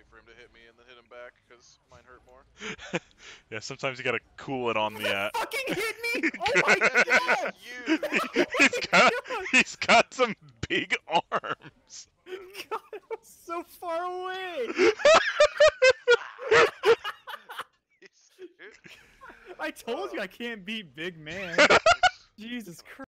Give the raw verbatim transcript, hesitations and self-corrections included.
for him to hit me and then hit him back because mine hurt more. Yeah, sometimes you gotta cool it on the. Uh... Fucking hit me! Oh my god! You. he's got he's got some big arms. God, I was so far away. I told you I can't beat big man. Jesus Christ.